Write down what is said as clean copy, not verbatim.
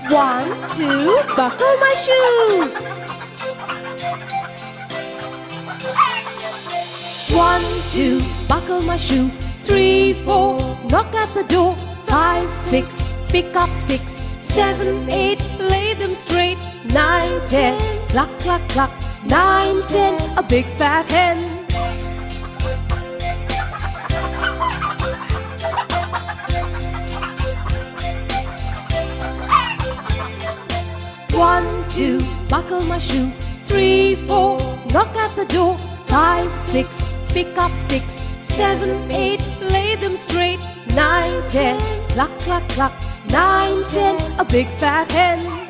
1, 2, buckle my shoe. 1, 2, buckle my shoe. 3, 4, knock at the door. 5, 6, pick up sticks. 7, 8, lay them straight. 9, 10, cluck, cluck, cluck. 9, 10, a big fat hen. 1, 2, buckle my shoe. 3, 4, knock at the door. 5, 6, pick up sticks. 7, 8, lay them straight. 9, 10, cluck, cluck, cluck. 9, 10, a big fat hen.